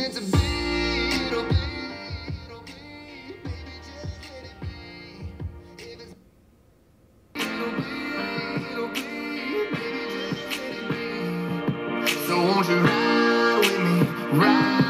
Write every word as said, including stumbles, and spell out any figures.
meant to be, it'll be, it'll be, baby, just let it be. If it's it'll be, it'll be, baby, just let it be. So won't you ride with me, ride